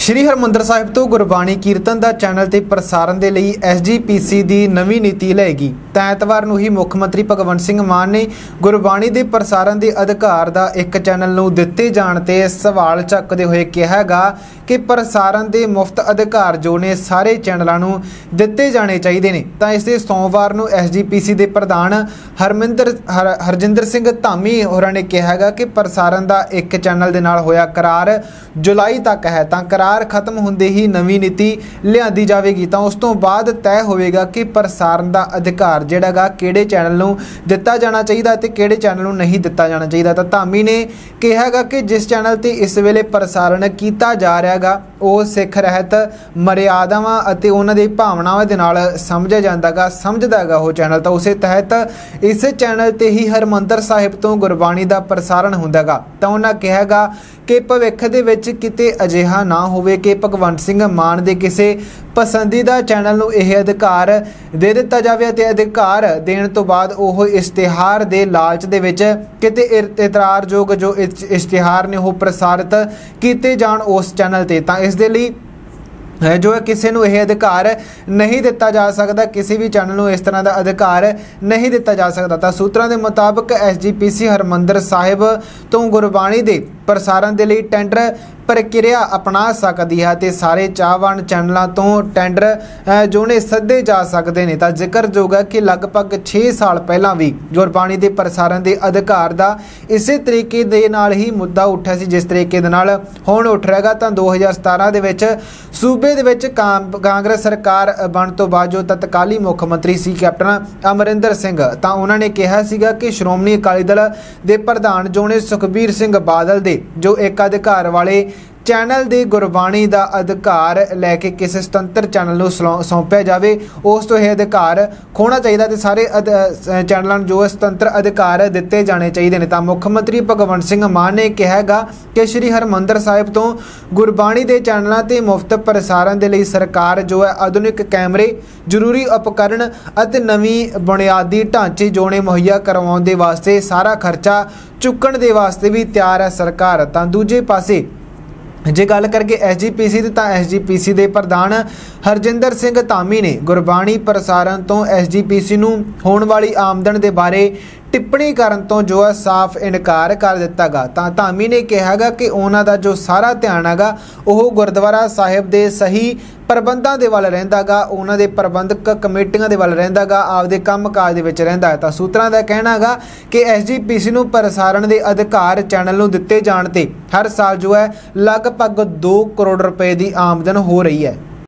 श्री हरमंदर साहिब तो गुरबाणी कीर्तन का चैनल ते प्रसारण के लिए SGPC की नवी नीति लएगी। ऐतवार नूं ही मुख मंत्री भगवंत सिंह मान ने गुरबाणी के प्रसारण के अधिकार का एक चैनल नूं दिते जाण ते सवाल चकदे हुए कहा कि प्रसारण के मुफ्त अधिकार जो ने सारे चैनलों नूं दिते जाने चाहिए ने। तां इसे सोमवार नूं SGPC के प्रधान हरजिंदर सिंह धामी होरां ने कहा कि प्रसारण का एक चैनल दे नाल होया करार जुलाई तक है। तां करार खत्म होंदे ही नवी नीति लियांदी जाएगी। तो उस तो बाद तय होएगा कि प्रसारण का अधिकार जिहड़ा किहड़े चैनल नूं दिता जाना चाहिए ते किहड़े चैनल नूं नहीं दिता जाना चाहिए। तो धामी ने कहा कि जिस चैनल ते इस वेले प्रसारण किया जा रहा गा वो सिख रहत मर्यादावां अते उन्हां दी भावनावां दे नाल समझिया जांदा गा समझदा गा वो चैनल। तो उस तहत इस चैनल ते ही हरमंदर साहिब तो गुरबाणी का प्रसारण हुंदा गा। तो उन्हां कहा कि भविख दे विच किते अजिहा ना होवे कि भगवंत सिंह मान दे किसी पसंदीदा चैनल नूं यह अधिकार दे दिता जावे ते अधिकार देण तो बाद ओह इश्तिहार दे लालच दे विच किते इतरारयोग जो इश्तिहार ने वो प्रसारित किए जाण उस चैनल ते। तां इस दे लई जो है किसी को यह अधिकार नहीं दिता जा सकता, किसी भी चैनल को इस तरह का अधिकार नहीं दिता जा सकता। तो सूत्रों के मुताबिक SGPC हरमंदर साहिब तो गुरबाणी के प्रसारण के लिए टेंडर प्रक्रिया अपना सकती है तो सारे चाहवान चैनलों तो टेंडर जो ने सदे जा सकते हैं। तो जिक्रयोग है कि लगभग 6 साल पहला भी गुरबाणी के प्रसारण के अधिकार का इस तरीके दे नाल ही मुद्दा उठा सी जिस तरीके दे नाल हुण उठ रहा है। तो 2017 दे विच सूबे दे विच कांग्रेस सरकार बन तो बाद जो तत्काली मुख मंत्री सी कैप्टन अमरिंदर सिंह तो उन्होंने कहा सीगा कि श्रोमणी अकाली दल के प्रधान जो ने सुखबीर सिंह बादल दे जो एकाधिकार वाले चैनल दे गुरबाणी का अधिकार लैके किसी स्वतंत्र चैनल को सौंपया जाए उस तो यह अधिकार खोना चाहिए तो सारे चैनलों जो स्वतंत्र अधिकार दिते जाने चाहिए ने। तो मुख्यमंत्री भगवंत सिंह मान ने कहा कि श्री हरमंदर साहिब तो गुरबाणी के चैनलों के मुफ्त प्रसारण के लिए सरकार जो है आधुनिक कैमरे जरूरी उपकरण और नवी बुनियादी ढांचे जो ने मुहैया करवाने के वास्ते सारा खर्चा चुकण के वास्ते भी तैयार है सरकार। तो दूजे पासे जे गल करके SGPC तो SGPC के प्रधान हरजिंदर सिंह धामी ने गुरबाणी प्रसारण तो SGPC नूं होने वाली आमदन के बारे टिप्पणी करन तो जो है साफ इनकार कर दिता गा। तो धामी ने कहा कि उन्हां दा जो सारा ध्यान हैगा वह गुरुद्वारा साहिब के सही प्रबंधों के वाल रहिंदा गा, उन्हां दे प्रबंधक कमेटियां के वाल रहिंदा गा, आपदे काम काज दे विच रहिंदा है। तो सूत्रां दा कहना गा कि SGPC नूं प्रसारण के अधिकार चैनल नूं दिते जाण ते हर साल जो है लगभग 2 करोड़ रुपए की आमदन हो रही है।